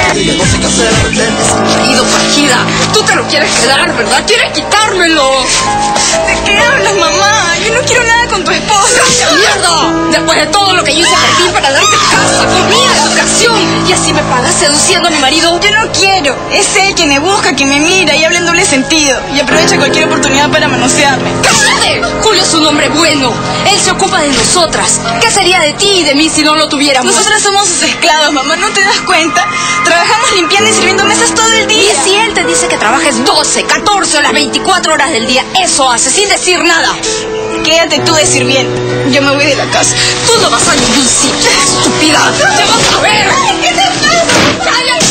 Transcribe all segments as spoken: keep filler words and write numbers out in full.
rebelde, no sé qué hacer, rebelde. Marido, Pajida, tú te lo quieres quedar, ¿verdad? ¿Quieres quitármelo? ¿De qué hablas, mamá? Yo no quiero nada con tu esposa. ¡Mierda! Después de todo lo que yo hice por ti para darte casa, comida, educación, y así me pagas seduciendo a mi marido. Yo no quiero. Es él quien me busca, quien me mira y habla en doble sentido. Y aprovecha cualquier oportunidad para manosearme. ¡Cállate! Julio es un hombre bueno. Él se ocupa de nosotras. ¿Qué sería de ti y de mí si no lo tuviéramos? Nosotras somos sus esclavos, mamá. ¿No te das cuenta? Trabajamos limpiando y sirviendo mesas todo el día. Y si él te dice que trabajes doce, catorce o las veinticuatro horas del día, eso hace sin decir nada. Quédate tú de sirvienta. Yo me voy de la casa. Tú no vas a ningún sitio, estúpida. ¡Te vas a ver! ¿Qué te pasa? ¡Cállate!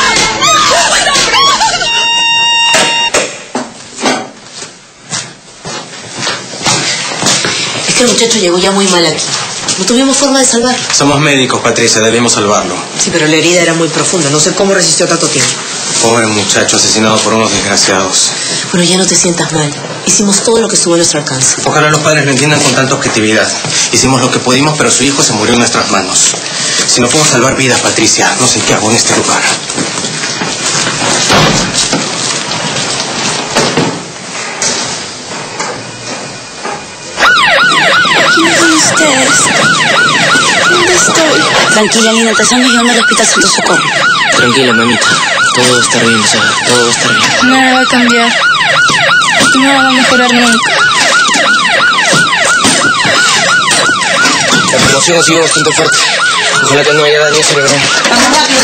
Es que el muchacho llegó ya muy mal aquí. No tuvimos forma de salvar. Somos médicos, Patricia, debemos salvarlo. Sí, pero la herida era muy profunda. No sé cómo resistió tanto tiempo. Pobre muchacho, asesinado por unos desgraciados. Bueno, ya no te sientas mal. Hicimos todo lo que estuvo a nuestro alcance. Ojalá los padres lo entiendan con tanta objetividad. Hicimos lo que pudimos, pero su hijo se murió en nuestras manos. Si no puedo salvar vidas, Patricia, no sé qué hago en este lugar. ¿Quién son ustedes? ¿Dónde estoy? Tranquila, Lina, te estamos llevando al Hospital Santo Socorro. Tranquila, mamita. Todo va a estar bien, Sara. Todo va a estar bien. Nada va a cambiar. Nada va a mejorar nunca. La promoción ha sido bastante fuerte. Ojalá que no haya daño cerebral. Vamos rápido,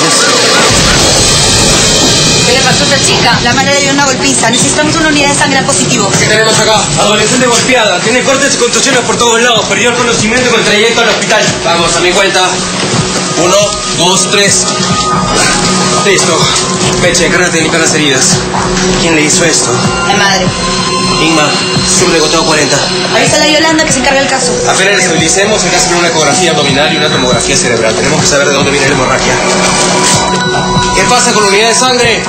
¿qué le pasó a esta chica? La madre le dio una golpiza. Necesitamos una unidad de sangre A positivo. ¿Qué tenemos acá? Adolescente golpeada. Tiene cortes y contusiones por todos lados. Perdió el conocimiento con el trayecto al hospital. Vamos, a mi cuenta. Uno, dos, tres. Listo. Meche, encárgate de limpiar las heridas. ¿Quién le hizo esto? La madre. Inma, sur de goteo cuarenta. Avisa a la Yolanda que se encarga el caso. Apenas la estabilicemos, hay que hacer una ecografía abdominal y una tomografía cerebral. Tenemos que saber de dónde viene la hemorragia. ¿Qué pasa con la unidad de sangre?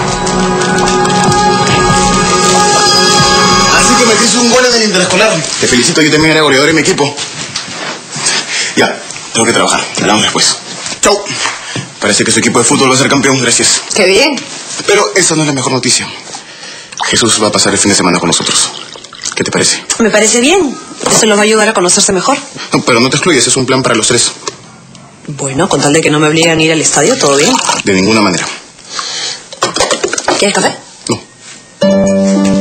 Así que metiste un gol en el interescolar. Te felicito, yo también era goleador en mi equipo. Ya, tengo que trabajar. Hablamos después. Chau. Parece que su equipo de fútbol va a ser campeón, gracias. ¡Qué bien! Pero esa no es la mejor noticia. Jesús va a pasar el fin de semana con nosotros. ¿Qué te parece? Me parece bien. Eso los va a ayudar a conocerse mejor. No, pero no te excluyes, es un plan para los tres. Bueno, con tal de que no me obliguen a ir al estadio, ¿todo bien? De ninguna manera. ¿Quieres café? No.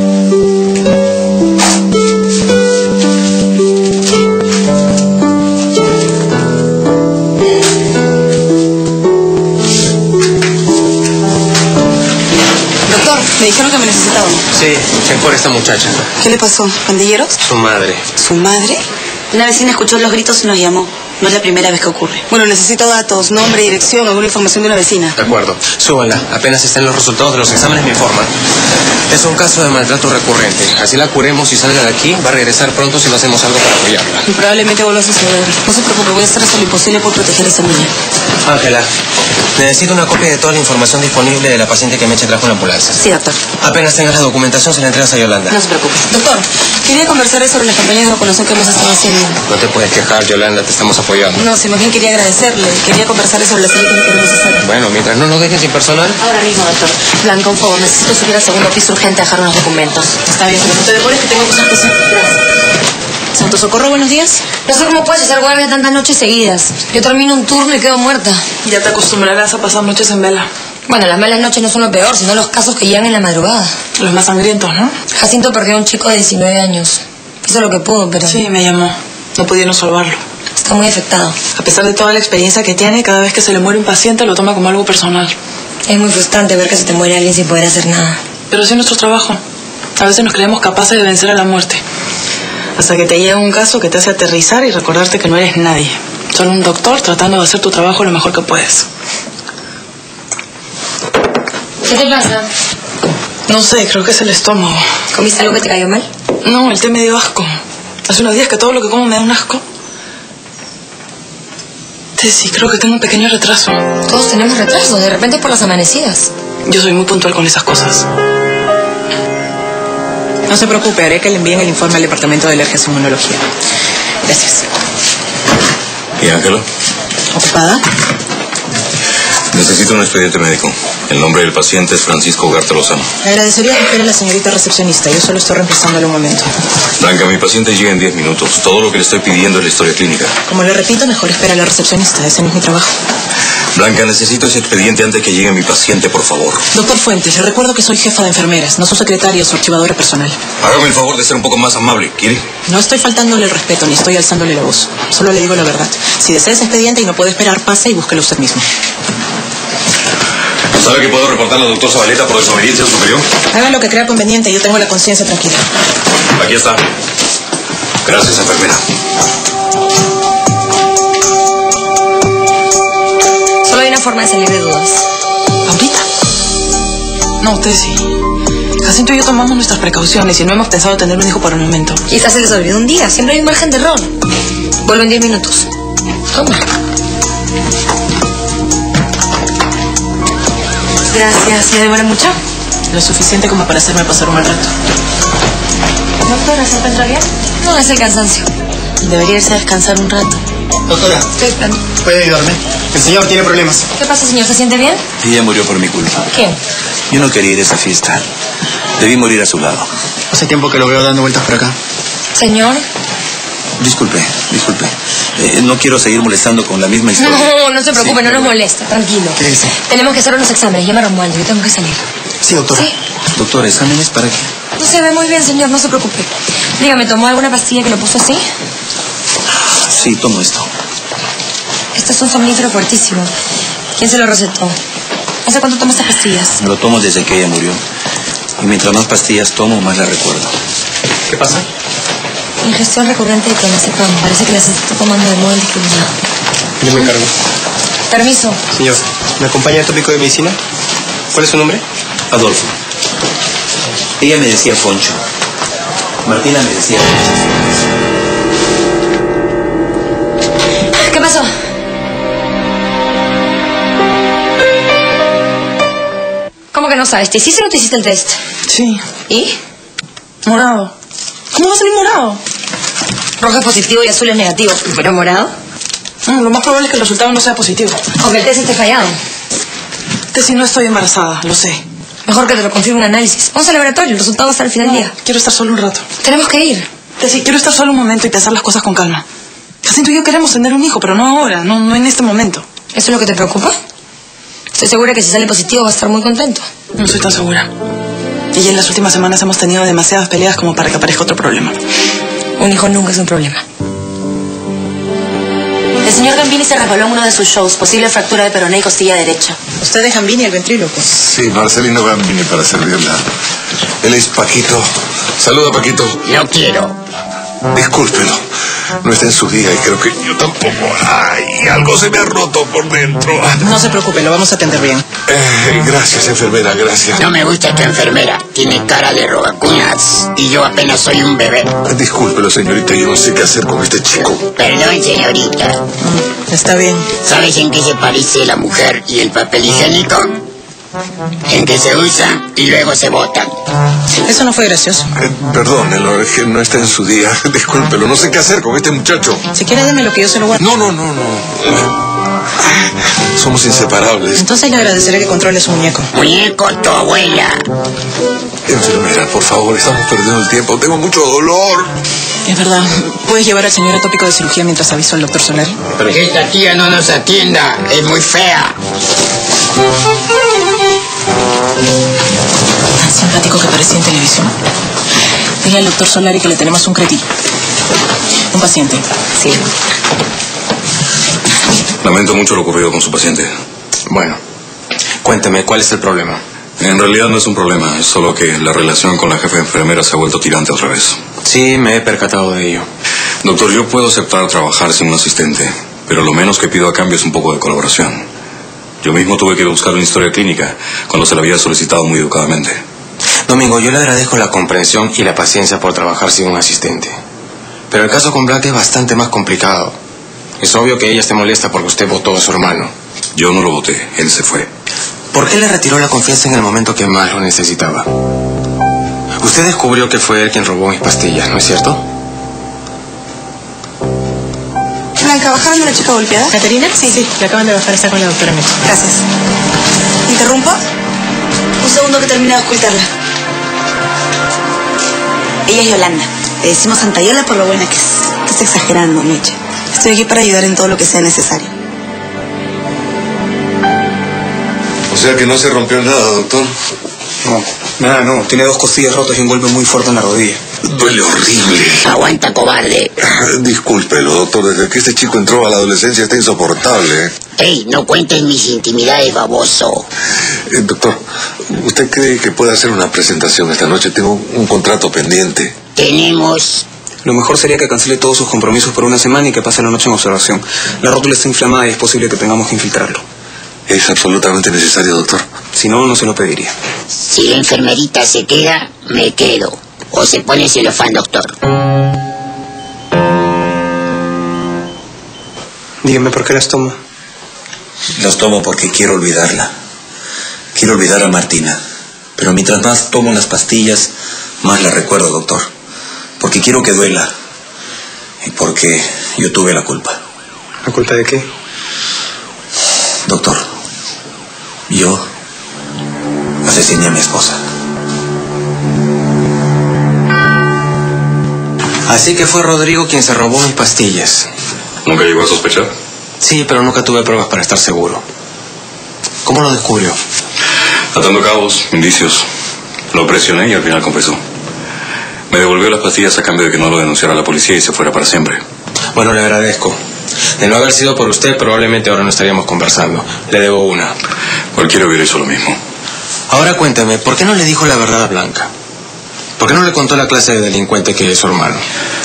Me dijeron que me necesitaban. Sí, es por esta muchacha. ¿Qué le pasó? ¿Pandilleros? Su madre. ¿Su madre? Una vecina escuchó los gritos y nos llamó. No es la primera vez que ocurre. Bueno, necesito datos, nombre, dirección, alguna información de una vecina. De acuerdo. Súbanla. Apenas estén los resultados de los exámenes me informan. Es un caso de maltrato recurrente. Así la curemos y salga de aquí, va a regresar pronto si no hacemos algo para apoyarla. Y probablemente vuelva a suceder. No se preocupe, voy a hacer hasta lo imposible por proteger a esa niña. Ángela, necesito una copia de toda la información disponible de la paciente que Meche trajo en la ambulancia. Sí, doctor. Apenas tengas la documentación, se la entregas a Yolanda. No se preocupe. Doctor, quería conversar sobre las campañas de vacunación que hemos estado haciendo. No te puedes quejar, Yolanda, te estamos apoyando. No, si más bien quería agradecerle. Quería conversar sobre las cosas que queremos hacer. Bueno, mientras no nos dejen sin personal. Ahora mismo, doctor. Blanca, un favor, necesito subir al segundo piso urgente a dejar unos documentos. Está bien, pero no te demores que tengo cosas que hacer. Gracias. Santo Socorro, buenos días. No sé cómo puedes hacer guardia tantas noches seguidas. Yo termino un turno y quedo muerta. Ya te acostumbrarás a pasar noches en vela. Bueno, las malas noches no son lo peor, sino los casos que llegan en la madrugada. Los más sangrientos, ¿no? Jacinto perdió a un chico de diecinueve años. Hizo lo que pudo, pero... Sí, me llamó. No pudieron salvarlo. Está muy afectado. A pesar de toda la experiencia que tiene, cada vez que se le muere un paciente lo toma como algo personal. Es muy frustrante ver que se te muere alguien sin poder hacer nada. Pero así es nuestro trabajo. A veces nos creemos capaces de vencer a la muerte. Hasta que te llega un caso que te hace aterrizar y recordarte que no eres nadie. Solo un doctor tratando de hacer tu trabajo lo mejor que puedes. ¿Qué te pasa? No sé, creo que es el estómago. ¿Comiste algo que te cayó mal? No, el té me dio asco. Hace unos días que todo lo que como me da un asco. Tessy, creo que tengo un pequeño retraso. Todos tenemos retraso, de repente por las amanecidas. Yo soy muy puntual con esas cosas. No se preocupe, haré que le envíen el informe al departamento de alergias e inmunología. Gracias. ¿Y Ángelo? ¿Ocupada? Necesito un expediente médico. El nombre del paciente es Francisco Ugarte Lozano. Le agradecería que fuera la señorita recepcionista. Yo solo estoy reemplazándole un momento. Blanca, mi paciente llega en diez minutos. Todo lo que le estoy pidiendo es la historia clínica. Como le repito, mejor espera a la recepcionista. Ese no es mi trabajo. Blanca, necesito ese expediente antes que llegue mi paciente, por favor. Doctor Fuentes, le recuerdo que soy jefa de enfermeras, no su secretaria o su archivadora personal. Hágame el favor de ser un poco más amable, ¿quiere? No estoy faltándole el respeto, ni estoy alzándole la voz. Solo le digo la verdad. Si desea ese expediente y no puede esperar, pase y búsquelo usted mismo. ¿Sabe que puedo reportarle al doctor Zabaleta por desobediencia superior? Haga lo que crea conveniente, yo tengo la conciencia tranquila. Aquí está. Gracias, enfermera. Solo hay una forma de salir de dudas. ¿Ahorita? No, usted sí. Jacinto y yo tomamos nuestras precauciones y no hemos pensado tener un hijo por el momento. Quizás se les olvidó un día. Siempre hay un margen de error. Vuelvo en diez minutos. Toma. Gracias. ¿Se demora mucho? Lo suficiente como para hacerme pasar un mal rato. Doctora, ¿se encuentra bien? No, es el cansancio. Debería irse a descansar un rato. Doctora, Estoy esperando. ¿puede ayudarme? El señor tiene problemas. ¿Qué pasa, señor? ¿Se siente bien? Ella murió por mi culpa. ¿Quién? Yo no quería ir a esa fiesta. Debí morir a su lado. Hace tiempo que lo veo dando vueltas por acá. Señor. Disculpe, disculpe. Eh, no quiero seguir molestando con la misma historia. No, no se preocupe, Sí, no nos pero- molesta, tranquilo. ¿Qué dice? Tenemos que hacer unos exámenes. Llama a Romualdo, yo tengo que salir. Sí, doctora. Sí. Doctor, ¿exámenes para qué? No se ve muy bien, señor, no se preocupe. Dígame, ¿tomó alguna pastilla que lo puso así? Sí, tomo esto. Esto es un somnífero fuertísimo. ¿Quién se lo recetó? ¿Hace cuánto toma estas pastillas? Lo tomo desde que ella murió. Y mientras más pastillas tomo, más la recuerdo. ¿Qué pasa? Ingestión recurrente de clonazepam. Parece que las está tomando de modo indiscriminado. Yo me encargo. Permiso. Señor, ¿me acompaña el tópico de medicina? ¿Cuál es su nombre? Adolfo. Ella me decía Foncho. Martina me decía ¿Qué pasó? ¿Cómo que no sabes? ¿Te hiciste o no te hiciste el test? Sí. ¿Y? Morado. ¿Cómo va a salir morado? Rojo es positivo y azul es negativo. ¿Pero morado? Mm, lo más probable es que el resultado no sea positivo. O que el test esté fallado. Tessy, no estoy embarazada, lo sé. Mejor que te lo confirme un análisis. Vamos al laboratorio, el resultado va a estar al final del día. Quiero estar solo un rato. Tenemos que ir. Tessy, quiero estar solo un momento y pensar las cosas con calma. Jacinto y yo queremos tener un hijo, pero no ahora, no, no en este momento. ¿Eso es lo que te preocupa? Estoy segura que si sale positivo va a estar muy contento. No estoy tan segura. Y ya en las últimas semanas hemos tenido demasiadas peleas como para que aparezca otro problema. Un hijo nunca es un problema. El señor Gambini se resbaló en uno de sus shows, posible fractura de peroné y costilla derecha. Usted es Gambini, el ventríloco. Sí, Marcelino Gambini para servirla. Él es Paquito. Saluda, Paquito. No quiero. Discúlpelo. No está en su día y creo que yo tampoco. Ay, algo se me ha roto por dentro. No se preocupe, lo vamos a atender bien. Eh, gracias, enfermera, gracias. No me gusta esta enfermera. Tiene cara de robacunas. Y yo apenas soy un bebé. Discúlpelo, señorita, yo no sé qué hacer con este chico. Perdón, señorita. Está bien. ¿Sabes en qué se parece la mujer y el papel higiénico? En que se usa y luego se bota. Eso no fue gracioso. Eh, perdón, el es que no está en su día. Discúlpelo, no sé qué hacer con este muchacho. Si quiere, déme lo que yo se lo guardo. No, no, no, no. Somos inseparables. Entonces le agradeceré que controle su muñeco. Muñeco, tu abuela. Enfermera, por favor, estamos perdiendo el tiempo. Tengo mucho dolor. Es verdad. ¿Puedes llevar al señor a tópico de cirugía mientras aviso al doctor Solari? Que esta tía no nos atienda. Es muy fea. Tan simpático que parecía en televisión. Dile al doctor Solari que le tenemos un cretino. Un paciente. Sí. Lamento mucho lo ocurrido con su paciente. Bueno, cuénteme, ¿cuál es el problema? En realidad no es un problema, es solo que la relación con la jefa de enfermera se ha vuelto tirante otra vez. Sí, me he percatado de ello. Doctor, yo puedo aceptar trabajar sin un asistente, pero lo menos que pido a cambio es un poco de colaboración. Yo mismo tuve que buscar una historia clínica cuando se la había solicitado muy educadamente. Domingo, yo le agradezco la comprensión y la paciencia por trabajar sin un asistente. Pero el caso con Blanca es bastante más complicado. Es obvio que ella esté molesta porque usted votó a su hermano. Yo no lo voté, él se fue. ¿Por qué le retiró la confianza en el momento que más lo necesitaba? Usted descubrió que fue él quien robó mis pastillas, ¿no es cierto? Blanca, baja llamando a la chica golpeada? ¿Caterina? Sí, sí, le acaban de bajar, está con la doctora Meche. Gracias. ¿Interrumpo? Un segundo que termine de ocultarla. Ella es Yolanda. Le decimos Santa Yola por lo buena que es. Estás exagerando, Meche. Estoy aquí para ayudar en todo lo que sea necesario. O sea que no se rompió nada, doctor. No, nada, no. Tiene dos costillas rotas y un golpe muy fuerte en la rodilla. Duele horrible. Aguanta, cobarde. Discúlpelo, doctor. Desde que este chico entró a la adolescencia está insoportable. Ey, no cuentes mis intimidades, baboso. Eh, doctor, ¿usted cree que puede hacer una presentación esta noche? Tengo un contrato pendiente. Tenemos... Lo mejor sería que cancele todos sus compromisos por una semana y que pase la noche en observación. La rótula está inflamada y es posible que tengamos que infiltrarlo. ¿Es absolutamente necesario, doctor? Si no, no se lo pediría. Si la enfermerita se queda, me quedo. O se pone celofán, doctor. Dígame, ¿por qué las toma? Las tomo porque quiero olvidarla. Quiero olvidar a Martina. Pero mientras más tomo las pastillas, más la recuerdo, doctor. Porque quiero que duela. Y porque yo tuve la culpa. ¿La culpa de qué? Doctor, yo asesiné a mi esposa. Así que fue Rodrigo quien se robó mis pastillas. ¿Nunca llegó a sospechar? Sí, pero nunca tuve pruebas para estar seguro. ¿Cómo lo descubrió? Atando cabos, indicios. Lo presioné y al final confesó. Me devolvió las pastillas a cambio de que no lo denunciara a la policía y se fuera para siempre. Bueno, le agradezco. De no haber sido por usted, probablemente ahora no estaríamos conversando. Le debo una. Cualquiera hubiera hecho lo mismo. Ahora cuéntame, ¿por qué no le dijo la verdad a Blanca? ¿Por qué no le contó la clase de delincuente que es su hermano?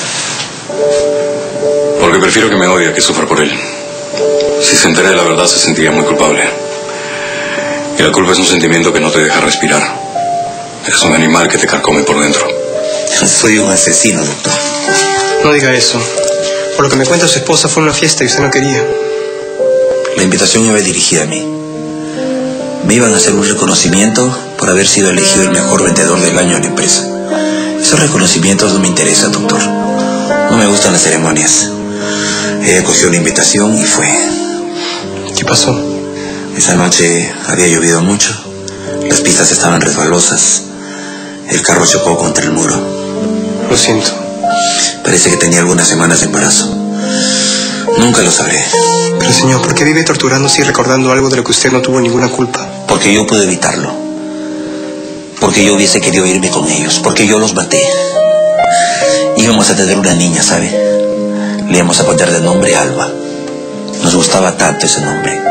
Porque prefiero que me odie que sufra por él. Si se entera de la verdad, se sentiría muy culpable. Y la culpa es un sentimiento que no te deja respirar. Eres un animal que te carcome por dentro. Soy un asesino, doctor. No diga eso. Por lo que me cuenta su esposa, fue una fiesta y usted no quería. La invitación iba dirigida a mí. Me iban a hacer un reconocimiento por haber sido elegido el mejor vendedor del año en la empresa. Esos reconocimientos no me interesan, doctor. No me gustan las ceremonias. Ella cogió la invitación y fue. ¿Qué pasó? Esa noche había llovido mucho. Las pistas estaban resbalosas. El carro chocó contra el muro. Lo siento. Parece que tenía algunas semanas de embarazo. Nunca lo sabré. Pero señor, ¿por qué vive torturándose y recordando algo de lo que usted no tuvo ninguna culpa? Porque yo pude evitarlo. Porque yo hubiese querido irme con ellos. Porque yo los maté. Íbamos a tener una niña, ¿sabe? Le íbamos a poner de nombre Alba. Nos gustaba tanto ese nombre.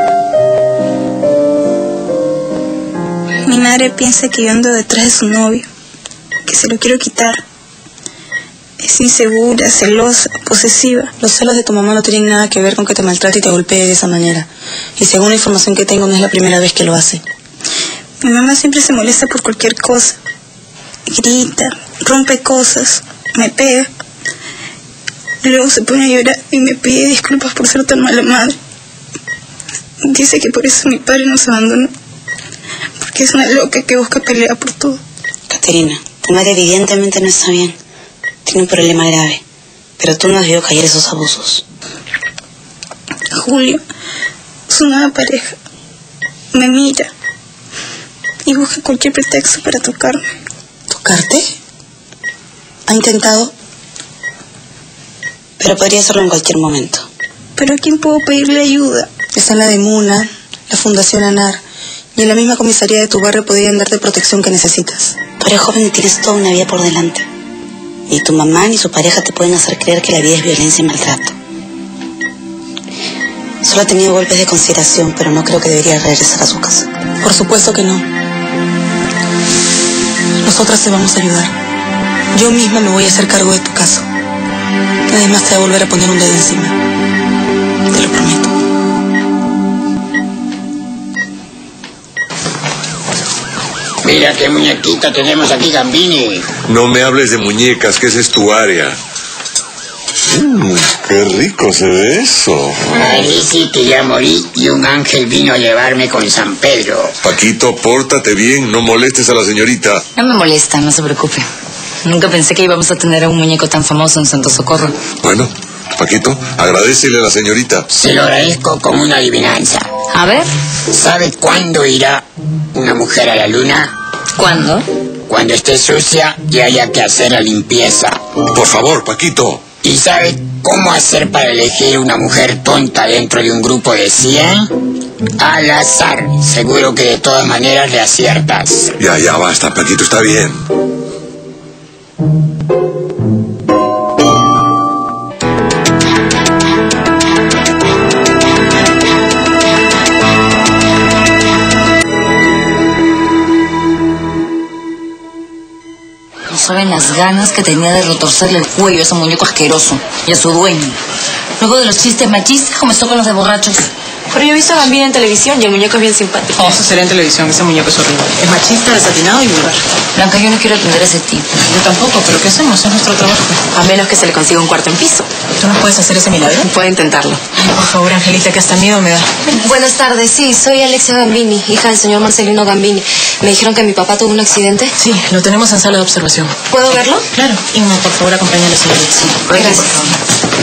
Mi madre piensa que yo ando detrás de su novio, que se lo quiero quitar. Es insegura, celosa, posesiva. Los celos de tu mamá no tienen nada que ver con que te maltrate y te golpee de esa manera. Y según la información que tengo, no es la primera vez que lo hace. Mi mamá siempre se molesta por cualquier cosa. Grita, rompe cosas, me pega. Y luego se pone a llorar y me pide disculpas por ser tan mala madre. Dice que por eso mi padre nos abandonó. Porque es una loca que busca pelear por todo. Caterina, tu madre evidentemente no está bien. Tiene un problema grave. Pero tú no has debido caer esos abusos. Julio, su nueva pareja, me mira y busca cualquier pretexto para tocarme. ¿Tocarte? ¿Ha intentado? Pero podría hacerlo en cualquier momento. ¿Pero a quién puedo pedirle ayuda? Está en la de Muna, la Fundación ANAR, y en la misma comisaría de tu barrio podrían darte protección que necesitas. Tú eres joven y tienes toda una vida por delante. Ni tu mamá ni su pareja te pueden hacer creer que la vida es violencia y maltrato. Solo ha tenido golpes de consideración, pero no creo que debería regresar a su casa. Por supuesto que no. Nosotras te vamos a ayudar. Yo misma me voy a hacer cargo de tu caso. Nadie más te va a volver a poner un dedo encima. Te lo prometo. Mira qué muñequita tenemos aquí, Gambini. No me hables de muñecas, que esa es tu área. Mm, qué rico se ve eso. Ahí sí que ya morí y un ángel vino a llevarme con San Pedro. Paquito, pórtate bien, no molestes a la señorita. No me molesta, no se preocupe. Nunca pensé que íbamos a tener a un muñeco tan famoso en Santo Socorro. Bueno, Paquito, agradécele a la señorita. Se lo agradezco como una adivinanza. A ver. ¿Sabe cuándo irá una mujer a la luna? ¿Cuándo? Cuando esté sucia y haya que hacer la limpieza. Por favor, Paquito. ¿Y sabe cómo hacer para elegir una mujer tonta dentro de un grupo de cien? Al azar. Seguro que de todas maneras le aciertas. Ya, ya, basta, Paquito, está bien. No saben las ganas que tenía de retorcerle el cuello a ese muñeco asqueroso y a su dueño. Luego de los chistes machistas comenzó con los de borrachos. Pero yo he visto a Gambini en televisión y el muñeco es bien simpático. Oh. Eso sería en televisión, ese muñeco es horrible. Es machista, desatinado y vulgar. Blanca, yo no quiero atender a ese tipo. Yo tampoco, pero ¿qué hacemos? Es nuestro trabajo. A menos que se le consiga un cuarto en piso. ¿Tú no puedes hacer ese milagro? Puede intentarlo. Ay, por favor, Angelita, que hasta miedo me da. Buenas tardes, sí, soy Alexia Gambini, hija del señor Marcelino Gambini. Me dijeron que mi papá tuvo un accidente. Sí, lo tenemos en sala de observación. ¿Puedo verlo? Claro. Inma, por favor, acompáñale a la señorita. Sí, gracias. por favor.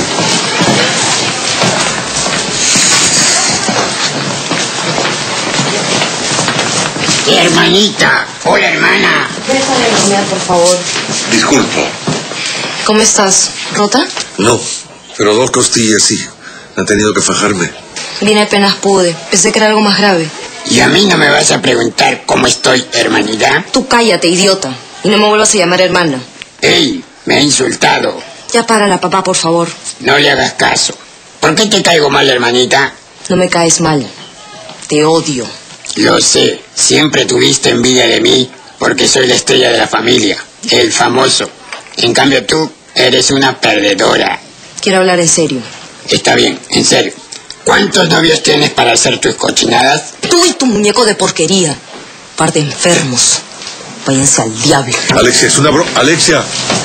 Hermanita, hola hermana. Déjame comer, por favor. Disculpa. ¿Cómo estás? ¿Rota? No, pero dos costillas sí. Han tenido que fajarme. Vine apenas pude. Pensé que era algo más grave. ¿Y a mí no me vas a preguntar cómo estoy, hermanita? Tú cállate, idiota. Y no me vuelvas a llamar hermana. ¡Ey! Me ha insultado. Ya párala, papá, por favor. No le hagas caso. ¿Por qué te caigo mal, hermanita? No me caes mal. Te odio. Lo sé. Siempre tuviste envidia de mí porque soy la estrella de la familia. El famoso. En cambio tú eres una perdedora. Quiero hablar en serio. Está bien, en serio. ¿Cuántos novios tienes para hacer tus cochinadas? Tú y tu muñeco de porquería. Par de enfermos. Váyanse al diablo. Alexia, es una bro... Alexia.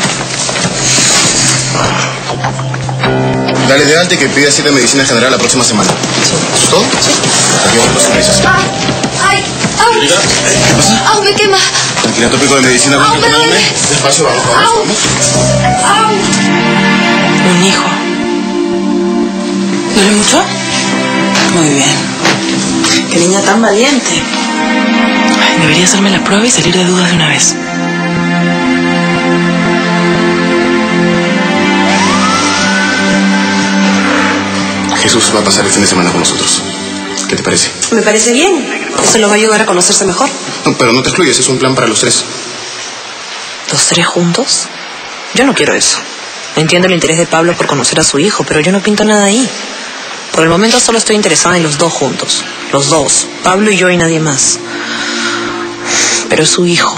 Dale de alta y que pida cita de medicina general la próxima semana. ¿Eso es todo? Sí. Aquí vamos los servicios. ¡Ay! ¡Au! ¿Qué pasa? ¡Au! ¡Me quema! Tranquila, tópico de medicina. ¡Au! ¡Me duele! Despacio, vamos, vamos, vamos. ¡Au! Un hijo. ¿Duele mucho? Muy bien. Qué niña tan valiente. Ay, debería hacerme la prueba y salir de dudas de una vez. Jesús va a pasar el fin de semana con nosotros. ¿Qué te parece? Me parece bien. Eso los va a ayudar a conocerse mejor. No, pero no te excluyes, es un plan para los tres. ¿Los tres juntos? Yo no quiero eso. Entiendo el interés de Pablo por conocer a su hijo, pero yo no pinto nada ahí. Por el momento solo estoy interesada en los dos juntos. Los dos. Pablo y yo y nadie más. Pero es su hijo.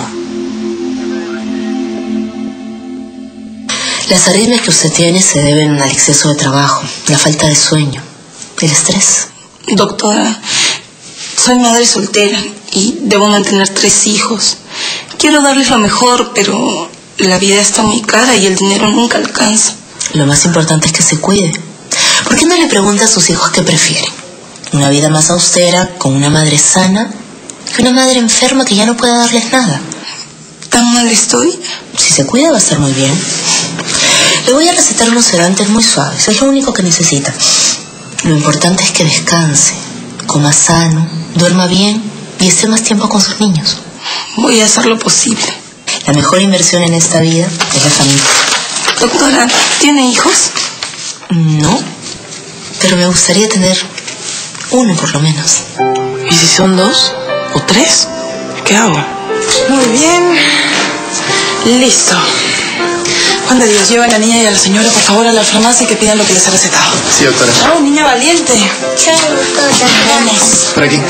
Las arritmias que usted tiene se deben al exceso de trabajo, la falta de sueño, el estrés. Doctora, soy madre soltera y debo mantener tres hijos. Quiero darles lo mejor, pero la vida está muy cara y el dinero nunca alcanza. Lo más importante es que se cuide. ¿Por qué no le pregunta a sus hijos qué prefieren? ¿Una vida más austera, con una madre sana, que una madre enferma que ya no puede darles nada? ¿Tan mal estoy? Si se cuida va a estar muy bien. Le voy a recetar unos sedantes muy suaves, es lo único que necesita. Lo importante es que descanse, coma sano, duerma bien y esté más tiempo con sus niños. Voy a hacer lo posible. La mejor inversión en esta vida es la familia. Doctora, ¿tiene hijos? No, pero me gustaría tener uno por lo menos. ¿Y si son dos o tres? ¿Qué hago? Muy bien. Listo. Juan de Dios, lleva a la niña y a la señora, por favor, a la farmacia y que pidan lo que les he recetado. Sí, doctora. ¡Oh, niña valiente! Chao, doctora. Vamos. Por aquí.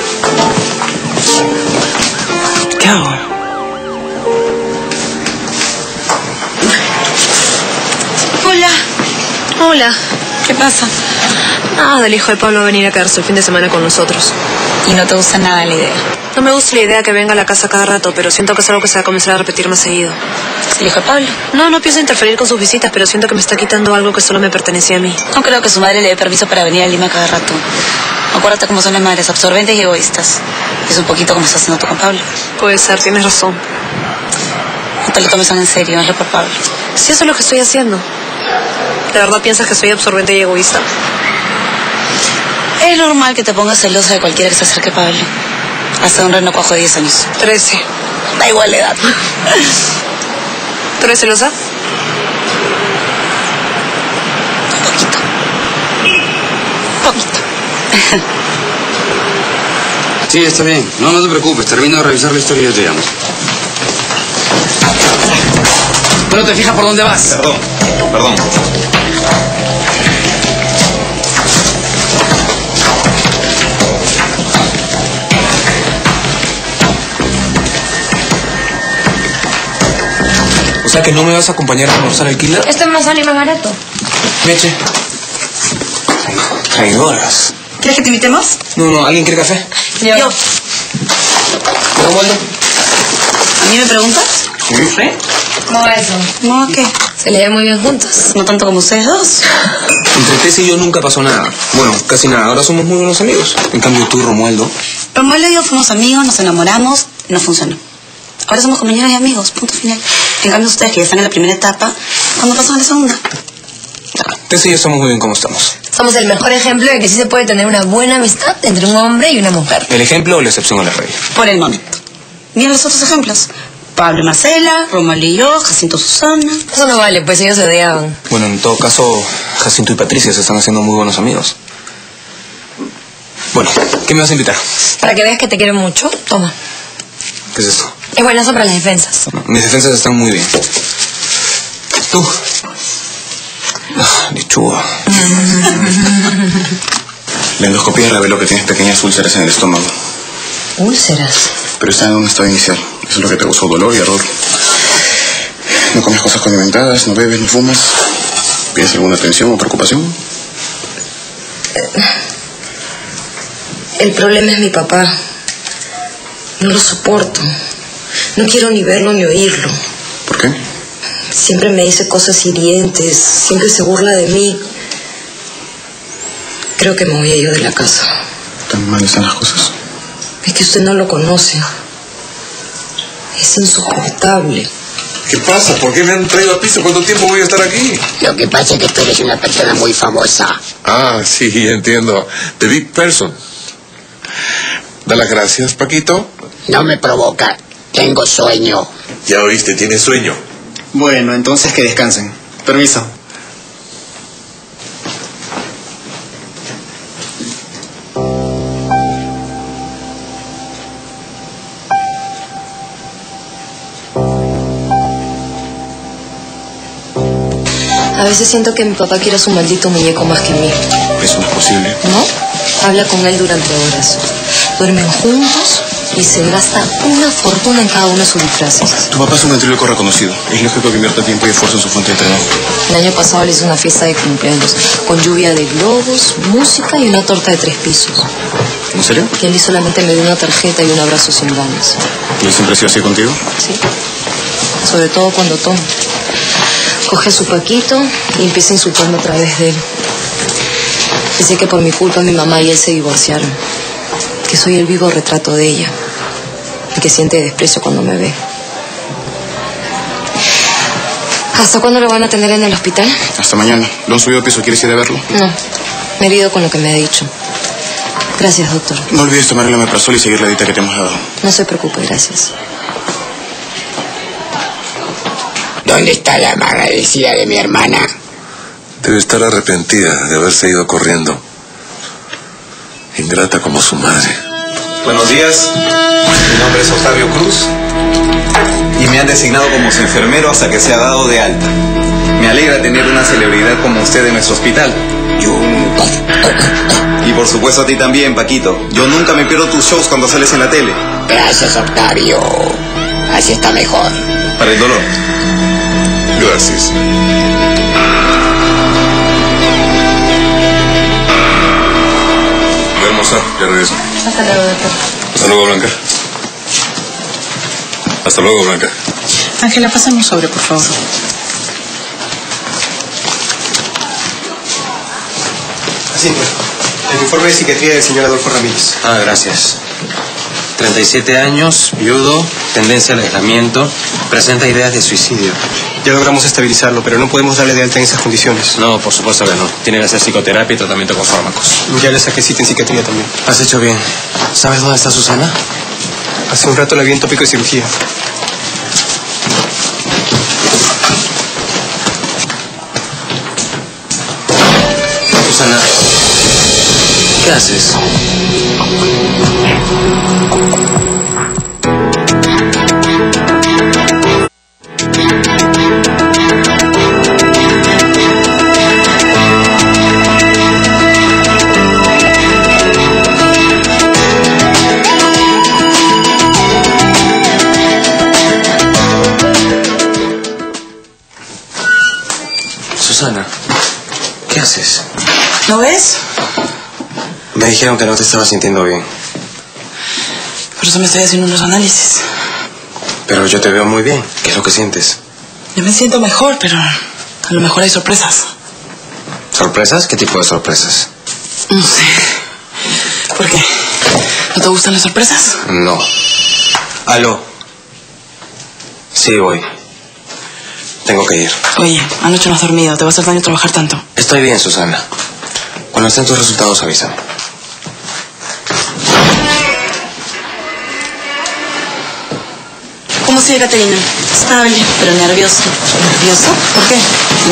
¿Qué hago? Hola. Hola. ¿Qué pasa? Nada, el hijo de Pablo va a venir a quedarse el fin de semana con nosotros. ¿Y no te gusta nada la idea? No me gusta la idea que venga a la casa cada rato, pero siento que es algo que se va a comenzar a repetir más seguido. ¿Es el hijo de Pablo? No, no pienso interferir con sus visitas, pero siento que me está quitando algo que solo me pertenecía a mí. No creo que su madre le dé permiso para venir a Lima cada rato. Acuérdate cómo son las madres, absorbentes y egoístas. Es un poquito como estás haciendo tú con Pablo. Puede ser, tienes razón. No te lo tomes tan en serio, hazlo por Pablo. Sí, eso es lo que estoy haciendo. ¿De verdad piensas que soy absorbente y egoísta? Es normal que te pongas celosa de cualquiera que se acerque a Pablo. Hasta un reno cojo de diez años. trece. Da igual la edad. ¿Tú eres celosa? Sí, está bien. No, no te preocupes. Termino de revisar la historia y yo te llamo. Pero te fijas por dónde vas. Perdón, perdón. O sea que no me vas a acompañar a almorzar al killer. Esto me sale más barato. Meche. Traidoras. ¿Quieres que te invitemos? No, no, ¿alguien quiere café? Yo. Yo. ¿Cómo ando? ¿A mí me preguntas? ¿Sí? ¿Cómo va eso? No, ¿qué? Se le ve muy bien juntos. No tanto como ustedes dos. Entre Tess y yo nunca pasó nada. Bueno, casi nada. Ahora somos muy buenos amigos. En cambio tú, Romualdo. Romualdo y yo fuimos amigos, nos enamoramos y no funcionó. Ahora somos compañeros y amigos, punto final. En cambio ustedes que ya están en la primera etapa, ¿cuándo pasan a la segunda? Tess y yo estamos muy bien como estamos. Somos el mejor ejemplo de que sí se puede tener una buena amistad entre un hombre y una mujer. ¿El ejemplo o la excepción a la regla? Por el momento. Miren los otros ejemplos. Pablo y Marcela, Romualdo y yo, Jacinto y Susana. Eso no vale, pues ellos se odiaban. Bueno, en todo caso, Jacinto y Patricia se están haciendo muy buenos amigos. Bueno, ¿qué me vas a invitar? Para que veas que te quiero mucho, toma. ¿Qué es esto? Es buenazo para las defensas. No, mis defensas están muy bien. ¿Tú? Ah, lechuga. La endoscopía reveló que tienes pequeñas úlceras en el estómago. ¿Úlceras? Pero está en un estado inicial. Eso es lo que te causó dolor y ardor. No comes cosas condimentadas, no bebes, no fumas. ¿Tienes alguna tensión o preocupación? El problema es mi papá. No lo soporto. No quiero ni verlo ni oírlo. ¿Por qué? Siempre me dice cosas hirientes, siempre se burla de mí. Creo que me voy a ir de la casa. ¿Tan mal están las cosas? Es que usted no lo conoce. Es insoportable. ¿Qué pasa? ¿Por qué me han traído a piso? ¿Cuánto tiempo voy a estar aquí? Lo que pasa es que tú eres una persona muy famosa. Ah, sí, entiendo. The Big Person. Da las gracias, Paquito. No me provoca. Tengo sueño. Ya oíste, tienes sueño. Bueno, entonces que descansen. Permiso. A veces siento que mi papá quiere a su maldito muñeco más que a mí. Eso no es posible. ¿No? Habla con él durante horas. Duermen juntos y se gasta una fortuna en cada uno de sus disfraces. Tu papá es un ventríloco reconocido. Es lógico que invierta tiempo y esfuerzo en su fuente de trabajo. El año pasado le hice una fiesta de cumpleaños con lluvia de globos, música y una torta de tres pisos. ¿En serio? Y él solamente me dio una tarjeta y un abrazo sin ganas. ¿Y él siempre ha sido así contigo? Sí. Sobre todo cuando toma. Coge a su Paquito y empieza a insultarme a través de él. Dice que por mi culpa mi mamá y él se divorciaron. Que soy el vivo retrato de ella. Y que siente desprecio cuando me ve. ¿Hasta cuándo lo van a atender en el hospital? Hasta mañana. Lo han subido a piso. ¿Quieres ir a verlo? No. Me he herido con lo que me ha dicho. Gracias, doctor. No olvides tomar el omeprazol y seguir la dieta que te hemos dado. No se preocupe, gracias. ¿Dónde está la malagradecida de mi hermana? Debe estar arrepentida de haberse ido corriendo. Ingrata como su madre. Buenos días. Mi nombre es Octavio Cruz y me han designado como su enfermero hasta que se ha dado de alta. Me alegra tener una celebridad como usted en nuestro hospital. Yo... Y por supuesto a ti también, Paquito. Yo nunca me pierdo tus shows cuando sales en la tele. Gracias, Octavio. Así está mejor. Para el dolor. Gracias. Voy a almorzar, ya regreso. Hasta luego, doctor. Hasta luego, Blanca. Hasta luego, Blanca. Ángela, pásame un sobre, por favor. Así pues. El informe de psiquiatría del señor Adolfo Ramírez. Ah, gracias. treinta y siete años, viudo, tendencia al aislamiento, presenta ideas de suicidio. Ya logramos estabilizarlo, pero no podemos darle de alta en esas condiciones. No, por supuesto que no. Tiene que hacer psicoterapia y tratamiento con fármacos. Ya le saqué cita en psiquiatría también. Has hecho bien. ¿Sabes dónde está Susana? Hace un rato la vi en tópico de cirugía. Susana, ¿qué haces? Susana, ¿qué haces? ¿No ves? Me dijeron que no te estabas sintiendo bien. Por eso me estoy haciendo unos análisis. Pero yo te veo muy bien. ¿Qué es lo que sientes? Yo me siento mejor, pero a lo mejor hay sorpresas. ¿Sorpresas? ¿Qué tipo de sorpresas? No sé. ¿Por qué? ¿No te gustan las sorpresas? No. Aló. Sí, voy. Tengo que ir. Oye, anoche no has dormido. Te va a hacer daño trabajar tanto. Estoy bien, Susana. Cuando estén tus resultados, avísame. ¿Cómo sigue, Caterina? Estable, pero nervioso. ¿Nervioso? ¿Por qué?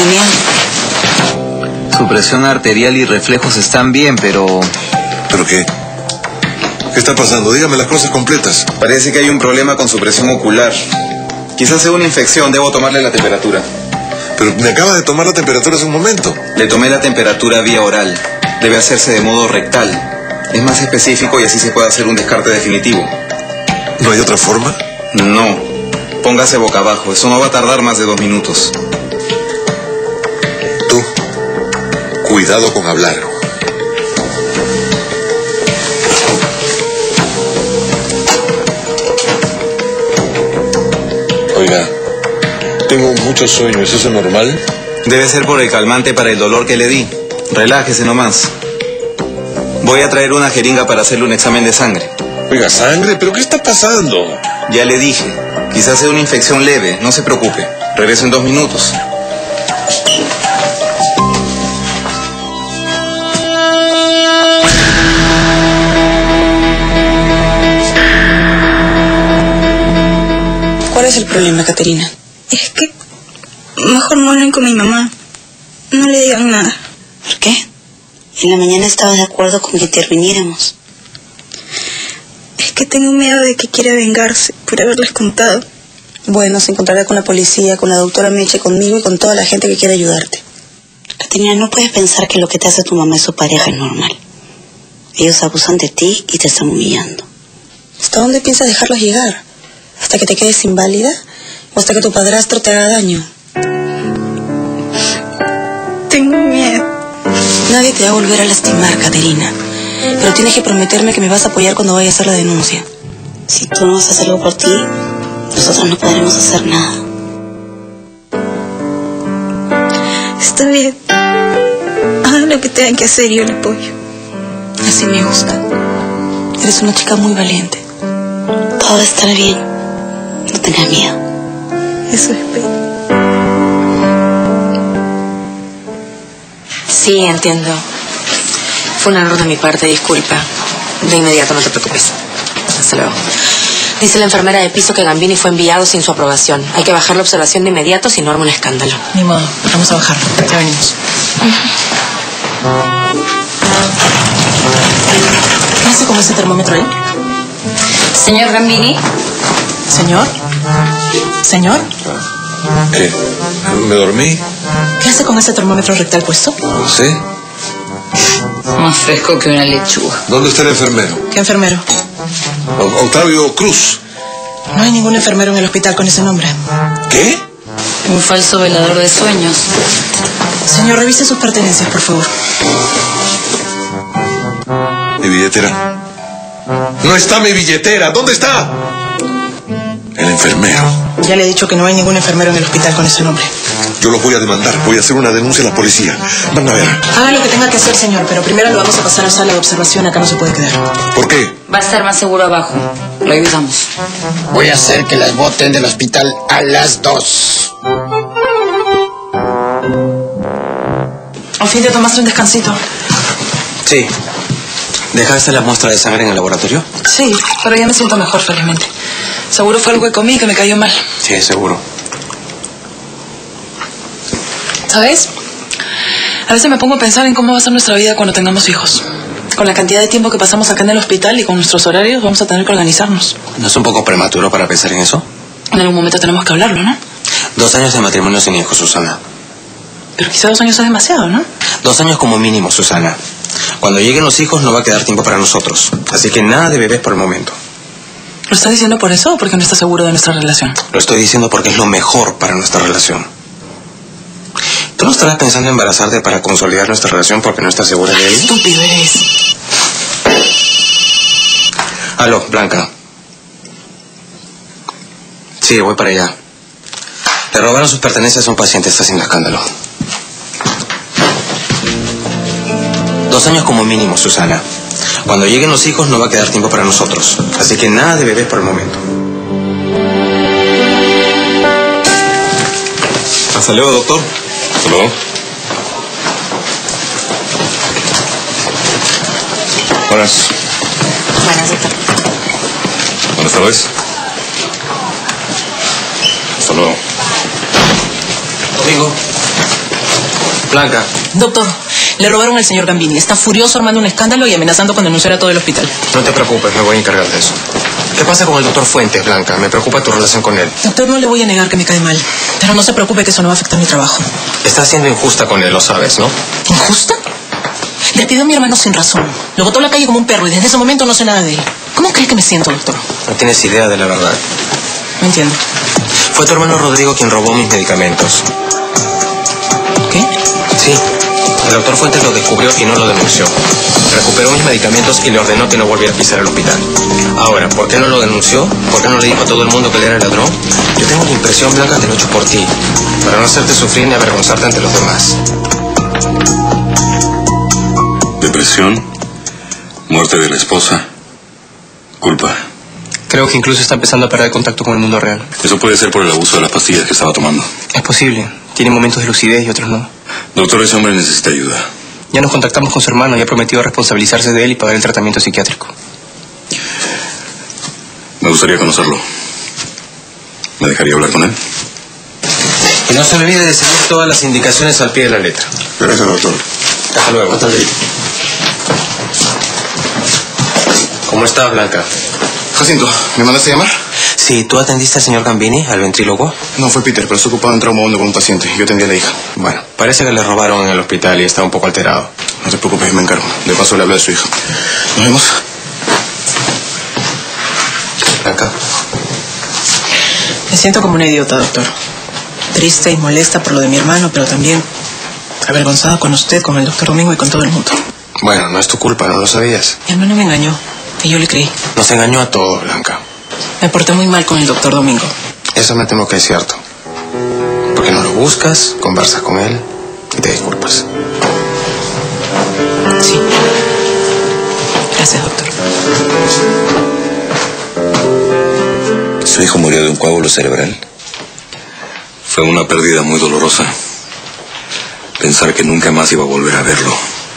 Tiene miedo. Su presión arterial y reflejos están bien, pero... ¿Pero qué? ¿Qué está pasando? Dígame las cosas completas. Parece que hay un problema con su presión ocular. Quizás sea una infección, debo tomarle la temperatura. Pero me acaba de tomar la temperatura hace un momento. Le tomé la temperatura vía oral. Debe hacerse de modo rectal. Es más específico y así se puede hacer un descarte definitivo. ¿No hay otra forma? No. Póngase boca abajo. Eso no va a tardar más de dos minutos. Tú, cuidado con hablar. Oiga, tengo mucho sueño. ¿Es eso normal? Debe ser por el calmante para el dolor que le di. Relájese nomás. Voy a traer una jeringa para hacerle un examen de sangre. Oiga, ¿sangre? ¿Pero qué está pasando? Ya le dije. Quizás sea una infección leve. No se preocupe. Regreso en dos minutos. ¿Cuál es el problema, Caterina? Es que mejor no hablen con mi mamá. No le digan nada. ¿Por qué? En la mañana estaba de acuerdo con que interviniéramos. Es que tengo miedo de que quiera vengarse por haberles contado. Bueno, se encontrará con la policía, con la doctora Meche, conmigo y con toda la gente que quiera ayudarte. Caterina, no puedes pensar que lo que te hace tu mamá y su pareja es normal. Ellos abusan de ti y te están humillando. ¿Hasta dónde piensas dejarlos llegar? ¿Hasta que te quedes inválida? ¿O hasta que tu padrastro te haga daño? Tengo miedo. Nadie te va a volver a lastimar, Caterina. Pero tienes que prometerme que me vas a apoyar cuando vaya a hacer la denuncia. Si tú no haces algo por ti, nosotros no podremos hacer nada. Está bien. Hagan lo que tengan que hacer y yo le apoyo. Así me gusta. Eres una chica muy valiente. Todo va a estar bien. No tengas miedo. Eso espero. Sí, entiendo. Fue un error de mi parte, disculpa. De inmediato, no te preocupes. Hasta luego. Dice la enfermera de piso que Gambini fue enviado sin su aprobación. Hay que bajar la observación de inmediato si no arma un escándalo. Ni modo, vamos a bajarlo. Ya venimos. ¿Qué hace con ese termómetro ahí? Señor Gambini. ¿Señor? ¿Señor? ¿Qué? ¿Me dormí? ¿Qué hace con ese termómetro rectal puesto? No sé. Más fresco que una lechuga. ¿Dónde está el enfermero? ¿Qué enfermero? O- Octavio Cruz. No hay ningún enfermero en el hospital con ese nombre. ¿Qué? Un falso velador de sueños. Señor, revise sus pertenencias, por favor. Mi billetera. No está mi billetera. ¿Dónde está? El enfermero. Ya le he dicho que no hay ningún enfermero en el hospital con ese nombre. Yo los voy a demandar. Voy a hacer una denuncia a la policía. Van a ver. Haga lo que tenga que hacer, señor, pero primero lo vamos a pasar a sala de observación. Acá no se puede quedar. ¿Por qué? Va a estar más seguro abajo. Revisamos. Voy a hacer que las boten del hospital a las dos. Al fin te tomaste un descansito. Sí. ¿Dejaste la muestra de sangre en el laboratorio? Sí, pero ya me siento mejor, felizmente. Seguro fue algo que comí que me cayó mal. Sí, seguro. ¿Sabes? A veces me pongo a pensar en cómo va a ser nuestra vida cuando tengamos hijos. Con la cantidad de tiempo que pasamos acá en el hospital y con nuestros horarios, vamos a tener que organizarnos. ¿No es un poco prematuro para pensar en eso? En algún momento tenemos que hablarlo, ¿no? Dos años de matrimonio sin hijos, Susana. Pero quizá dos años es demasiado, ¿no? Dos años como mínimo, Susana. Cuando lleguen los hijos no va a quedar tiempo para nosotros. Así que nada de bebés por el momento. ¿Lo estás diciendo por eso o porque no estás seguro de nuestra relación? Lo estoy diciendo porque es lo mejor para nuestra relación. ¿Tú no estarás pensando en embarazarte para consolidar nuestra relación porque no estás segura de él? Estúpido eres. Aló, Blanca. Sí, voy para allá. Le robaron sus pertenencias a un paciente, está haciendo escándalo. Dos años como mínimo, Susana. Cuando lleguen los hijos no va a quedar tiempo para nosotros. Así que nada de bebés por el momento. Hasta luego, doctor. Hasta luego. Buenas. Buenas, doctor. Buenas tardes. Hasta luego. Domingo. Blanca. Doctor, le robaron al señor Gambini. Está furioso armando un escándalo y amenazando con denunciar a todo el hospital. No te preocupes, me voy a encargar de eso. ¿Qué pasa con el doctor Fuentes, Blanca? Me preocupa tu relación con él. Doctor, no le voy a negar que me cae mal. Pero no se preocupe que eso no va a afectar mi trabajo. Estás siendo injusta con él, lo sabes, ¿no? ¿Injusta? Le pidió a mi hermano sin razón. Lo botó a la calle como un perro y desde ese momento no sé nada de él. ¿Cómo cree que me siento, doctor? No tienes idea de la verdad. No entiendo. Fue tu hermano Rodrigo quien robó mis medicamentos. ¿Qué? Sí. El doctor Fuentes lo descubrió y no lo denunció. Recuperó mis medicamentos y le ordenó que no volviera a pisar el hospital. Ahora, ¿por qué no lo denunció? ¿Por qué no le dijo a todo el mundo que él era el ladrón? Yo tengo la impresión, Blanca, que lo he hecho por ti. Para no hacerte sufrir ni avergonzarte ante los demás. Depresión, muerte de la esposa, culpa. Creo que incluso está empezando a perder contacto con el mundo real. Eso puede ser por el abuso de las pastillas que estaba tomando. Es posible. Tiene momentos de lucidez y otros no. Doctor, ese hombre necesita ayuda. Ya nos contactamos con su hermano y ha prometido responsabilizarse de él y pagar el tratamiento psiquiátrico. Me gustaría conocerlo. ¿Me dejaría hablar con él? Y no se olvide de seguir todas las indicaciones al pie de la letra. Gracias, doctor. Hasta luego. Hasta luego. ¿Cómo estás, Blanca? Jacinto, ¿me mandaste a llamar? Sí, ¿tú atendiste al señor Gambini, al ventrílogo? No, fue Peter, pero se ocupaba en trauma hondo con un paciente. Yo atendí a la hija. Bueno, parece que le robaron en el hospital y está un poco alterado. No te preocupes, me encargo. De paso le hablé de su hija. Nos vemos. Blanca. Me siento como una idiota, doctor. Triste y molesta por lo de mi hermano, pero también avergonzada con usted, con el doctor Domingo y con todo el mundo. Bueno, no es tu culpa, no lo sabías. Mi hermano me engañó y yo le creí. Nos engañó a todos, Blanca. Me porté muy mal con el doctor Domingo. Eso me temo que es cierto. Porque no lo buscas, conversas con él y te disculpas. Sí. Gracias, doctor. ¿Su hijo murió de un coágulo cerebral? Fue una pérdida muy dolorosa. Pensar que nunca más iba a volver a verlo.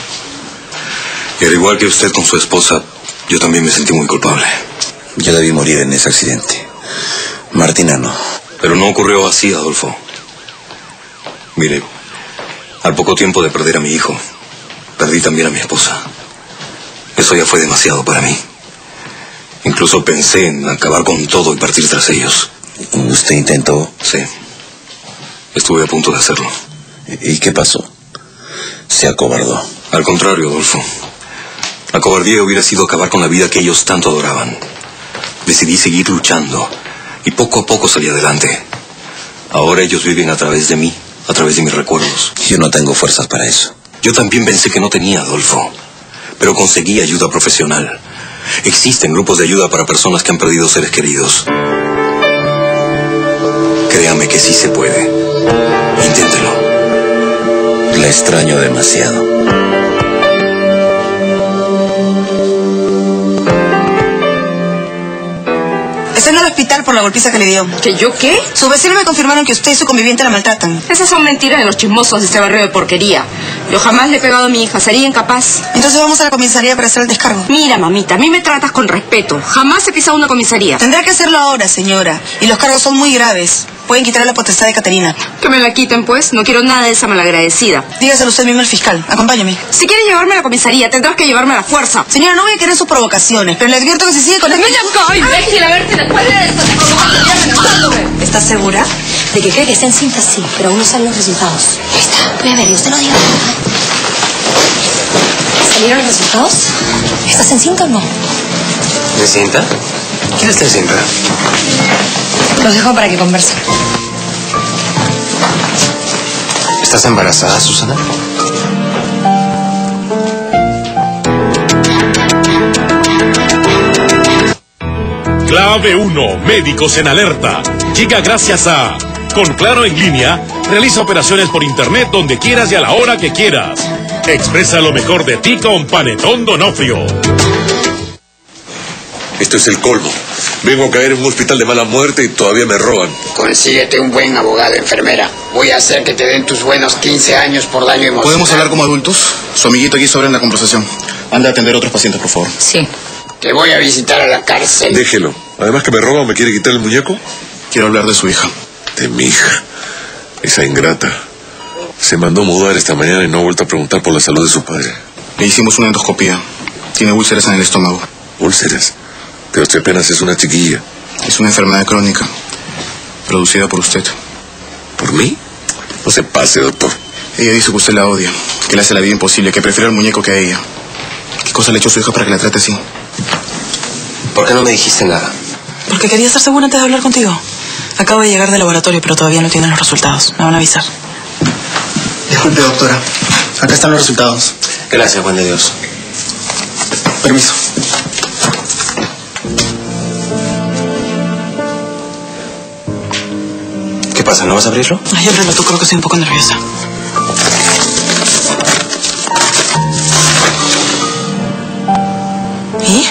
Y al igual que usted con su esposa, yo también me sentí muy culpable. Yo la vi morir en ese accidente. Martina no. Pero no ocurrió así, Adolfo. Mire, al poco tiempo de perder a mi hijo, perdí también a mi esposa. Eso ya fue demasiado para mí. Incluso pensé en acabar con todo y partir tras ellos. ¿Usted intentó? Sí. Estuve a punto de hacerlo. ¿Y qué pasó? Se acobardó. Al contrario, Adolfo. La cobardía hubiera sido acabar con la vida que ellos tanto adoraban. Decidí seguir luchando y poco a poco salí adelante. Ahora ellos viven a través de mí, a través de mis recuerdos. Yo no tengo fuerzas para eso. Yo también pensé que no tenía, Adolfo, pero conseguí ayuda profesional. Existen grupos de ayuda para personas que han perdido seres queridos. Créame que sí se puede. Inténtelo. La extraño demasiado. Está en el hospital por la golpiza que le dio. ¿Que yo qué? Sus vecinos me confirmaron que usted y su conviviente la maltratan. Esas son mentiras de los chismosos de este barrio de porquería. Yo jamás le he pegado a mi hija, sería incapaz. Entonces vamos a la comisaría para hacer el descargo. Mira, mamita, a mí me tratas con respeto. Jamás he pisado una comisaría. Tendrá que hacerlo ahora, señora. Y los cargos son muy graves. Pueden quitar la potestad de Caterina. Que me la quiten, pues. No quiero nada de esa malagradecida. Dígaselo usted mismo al fiscal. Acompáñame. Si quieres llevarme a la comisaría, tendrás que llevarme a la fuerza. Señora, no voy a querer sus provocaciones, pero le advierto que si sigue con la... ¡Ay, imbécil! A verte después de esto, te provocaría amenazándome. ¿Estás segura? De que cree que está encinta, sí, pero aún no salen los resultados. Ahí está. Voy a ver, y usted no diga nada. ¿Salieron los resultados? ¿Estás encinta o no? ¿Encinta? ¿Quién está encinta? Los dejo para que conversen. ¿Estás embarazada, Susana? Clave uno, médicos en alerta. Llega gracias a... Con Claro en línea, realiza operaciones por internet donde quieras y a la hora que quieras. Expresa lo mejor de ti con Panetón Donofrio. Esto es el colmo. Vengo a caer en un hospital de mala muerte y todavía me roban. Consíguete un buen abogado, enfermera. Voy a hacer que te den tus buenos quince años por daño emocional. ¿Podemos hablar como adultos? Su amiguito aquí sobra en la conversación. Anda a atender a otros pacientes, por favor. Sí. Te voy a visitar a la cárcel. Déjelo. Además que me roban, ¿me quiere quitar el muñeco? Quiero hablar de su hija. De mi hija. Esa ingrata. Se mandó mudar esta mañana y no ha vuelto a preguntar por la salud de su padre. Le hicimos una endoscopía. Tiene úlceras en el estómago. ¿Úlceras? Pero usted apenas es una chiquilla. Es una enfermedad crónica, producida por usted. ¿Por mí? No se pase, doctor. Ella dice que usted la odia, que le hace la vida imposible, que prefiere al muñeco que a ella. ¿Qué cosa le ha hecho su hija para que la trate así? ¿Por qué no me dijiste nada? Porque quería estar segura antes de hablar contigo. Acabo de llegar del laboratorio, pero todavía no tienen los resultados. Me van a avisar. Disculpe, doctora. Acá están los resultados. Gracias, Juan de Dios. Permiso. ¿Qué pasa? ¿No vas a abrirlo? Ay, ábrelo tú, creo que estoy un poco nerviosa. ¿Y?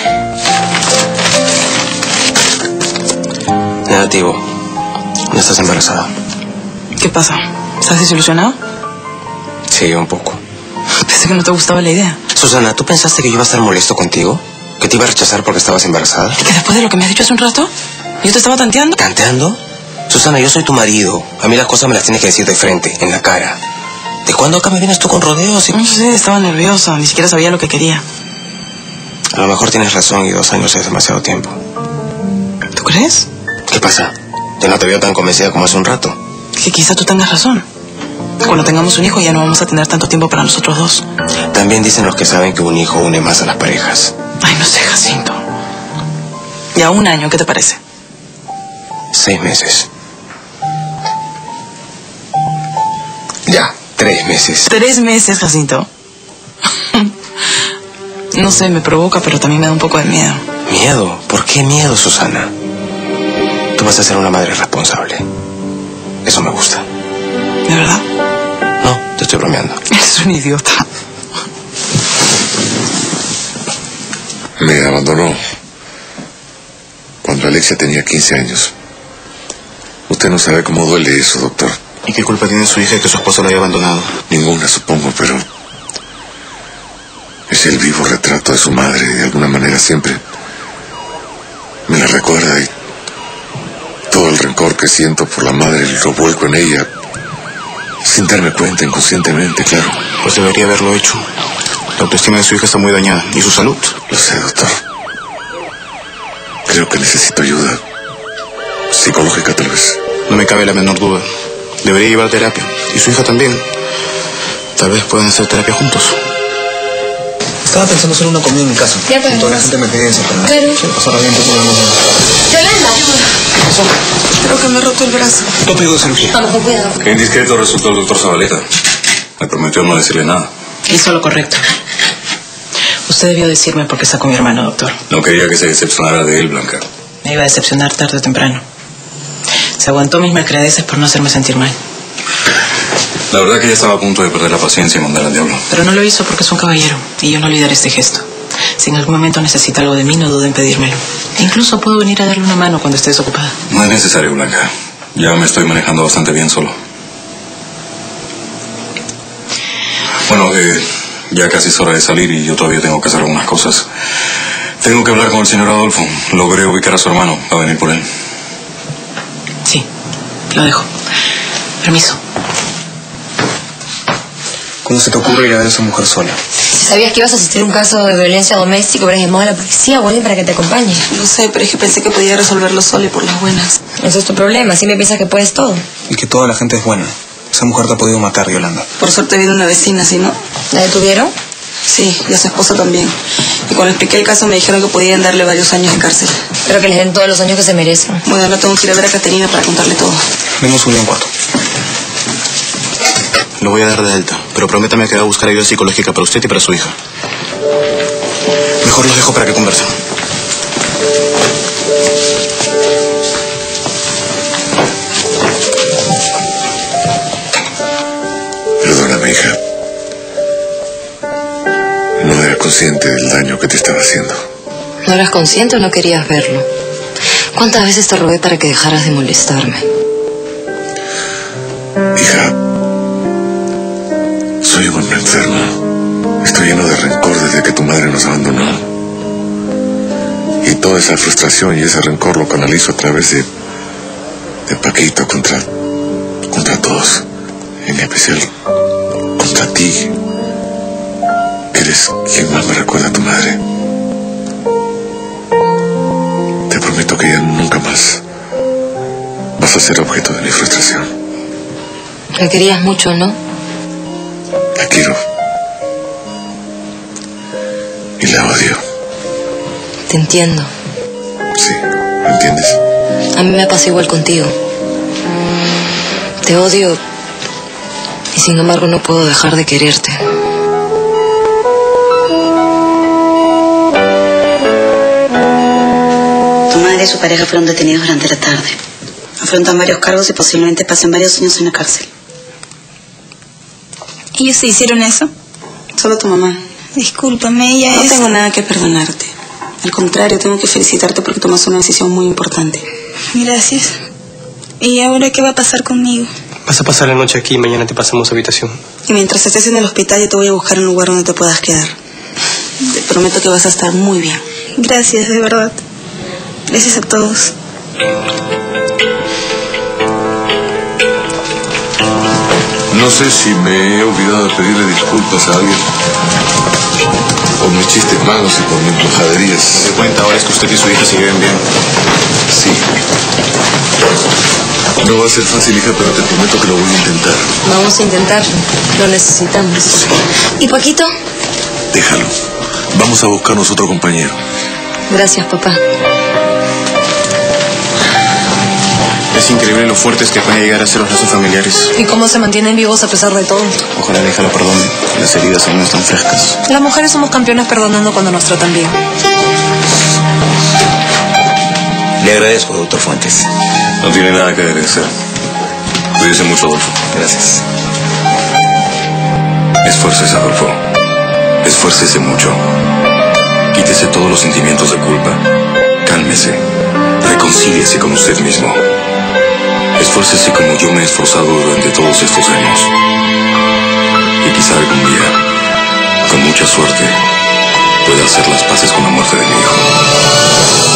Negativo. No estás embarazada. ¿Qué pasa? ¿Estás desilusionado? Sí, un poco. Pensé que no te gustaba la idea. Susana, ¿tú pensaste que yo iba a estar molesto contigo? ¿Que te iba a rechazar porque estabas embarazada? ¿Y que después de lo que me has dicho hace un rato? ¿Yo te estaba tanteando? ¿Tanteando? Susana, yo soy tu marido. A mí las cosas me las tienes que decir de frente, en la cara. ¿De cuándo acá me vienes tú con rodeos? Y... No sé, estaba nerviosa. Ni siquiera sabía lo que quería. A lo mejor tienes razón y dos años es demasiado tiempo. ¿Tú crees? ¿Qué pasa? Yo no te veo tan convencida como hace un rato. Que quizá tú tengas razón. Cuando tengamos un hijo ya no vamos a tener tanto tiempo para nosotros dos. También dicen los que saben que un hijo une más a las parejas. Ay, no sé, Jacinto. Ya un año, ¿qué te parece? Seis meses. Ya, tres meses. Tres meses, Jacinto. No sé, me provoca, pero también me da un poco de miedo. ¿Miedo? ¿Por qué miedo, Susana? Tú vas a ser una madre responsable. Eso me gusta. ¿De verdad? No, te estoy bromeando. Eres un idiota. Me abandonó cuando Alexia tenía quince años. Usted no sabe cómo duele eso, doctor. ¿Y qué culpa tiene su hija de que su esposo la haya abandonado? Ninguna, supongo, pero... es el vivo retrato de su madre y de alguna manera siempre me la recuerda y todo el rencor que siento por la madre lo vuelco en ella sin darme cuenta, inconscientemente, claro. Pues debería haberlo hecho. La autoestima de su hija está muy dañada. ¿Y su salud? Lo sé, doctor. Creo que necesito ayuda psicológica, tal vez. No me cabe la menor duda. Debería llevar terapia. Y su hija también. Tal vez puedan hacer terapia juntos. Estaba pensando hacer una comida en mi casa. Ya, pues, toda la gente me pedía eso, pero... Claro. Sí, pasará bien, tú podemos... Yolanda. ¿Qué pasó? Creo que me he roto el brazo. ¿Tú pedido de cirugía? Vamos, con cuidado. Qué indiscreto resultó el doctor Zabaleta. Me prometió no decirle nada. Hizo lo correcto. Usted debió decirme por qué sacó a mi hermano, doctor. No quería que se decepcionara de él, Blanca. Me iba a decepcionar tarde o temprano. Se aguantó mis malcredeces por no hacerme sentir mal. La verdad que ya estaba a punto de perder la paciencia y mandar al diablo. Pero no lo hizo porque es un caballero, y yo no olvidaré este gesto. Si en algún momento necesita algo de mí, no dude en pedírmelo. Incluso puedo venir a darle una mano cuando esté desocupada. No es necesario, Blanca. Ya me estoy manejando bastante bien solo. Bueno, eh, ya casi es hora de salir y yo todavía tengo que hacer algunas cosas. Tengo que hablar con el señor Adolfo. Logré ubicar a su hermano. Va a venir por él. Sí, lo dejo. Permiso. ¿Cómo se te ocurre ir a ver a esa mujer sola? Si sabías que ibas a asistir a un caso de violencia doméstica, hubieras llamado a la policía o alguien para que te acompañe. No sé, pero es que pensé que podía resolverlo sola y por las buenas. Ese es tu problema. Siempre piensas que puedes todo. Y que toda la gente es buena. Esa mujer te ha podido matar, Yolanda. Por suerte vino una vecina, ¿sí, no? ¿La detuvieron? Sí, y a su esposa también. Y cuando expliqué el caso me dijeron que podían darle varios años de cárcel. Pero que les den todos los años que se merecen. Bueno, ahora tengo que ir a ver a Caterina para contarle todo. Vemos un día en cuarto. Lo voy a dar de alta, pero prométame que va a buscar ayuda psicológica para usted y para su hija. Mejor los dejo para que conversen. Perdóname, hija. No era consciente del daño que te estaba haciendo. ¿No eras consciente o no querías verlo? ¿Cuántas veces te rogué para que dejaras de molestarme? Hija, soy un hombre enfermo. Estoy lleno de rencor desde que tu madre nos abandonó. Y toda esa frustración y ese rencor lo canalizo a través de, de Paquito contra, contra todos. En especial contra ti, que eres quien más me recuerda a tu madre. Te prometo que ya nunca más vas a ser objeto de mi frustración. Me querías mucho, ¿no? La quiero. Y la odio. Te entiendo. Sí, ¿me entiendes? A mí me pasa igual contigo. Te odio y sin embargo no puedo dejar de quererte. Tu madre y su pareja fueron detenidos durante la tarde. Afrontan varios cargos y posiblemente pasen varios años en la cárcel. ¿Ellos se hicieron eso? Solo tu mamá. Discúlpame, ella No es... tengo nada que perdonarte. Al contrario, tengo que felicitarte porque tomaste una decisión muy importante. Gracias. ¿Y ahora qué va a pasar conmigo? Vas a pasar la noche aquí y mañana te pasamos a habitación. Y mientras estés en el hospital yo te voy a buscar un lugar donde te puedas quedar. Te prometo que vas a estar muy bien. Gracias, de verdad. Gracias a todos. No sé si me he olvidado de pedirle disculpas a alguien por mis chistes malos y por mis majaderías. Se cuenta ahora es que usted y su hija se lleven bien. Sí. No va a ser fácil, hija, pero te prometo que lo voy a intentar. Vamos a intentarlo. Lo necesitamos. ¿Y Paquito? Déjalo. Vamos a buscarnos otro compañero. Gracias, papá. Es increíble lo fuertes que pueden llegar a ser los lazos familiares. ¿Y cómo se mantienen vivos a pesar de todo? Ojalá la hija lo perdone. Las heridas aún no están frescas. Las mujeres somos campeonas perdonando cuando nos tratan bien. Le agradezco, doctor Fuentes. No tiene nada que agradecer. Cuídese mucho, Adolfo. Gracias. Esfuércese, Adolfo. Esfuércese mucho. Quítese todos los sentimientos de culpa. Cálmese. Reconcíliese con usted mismo. Esfuércese como yo me he esforzado durante todos estos años. Y quizá algún día, con mucha suerte, pueda hacer las paces con la muerte de mi hijo.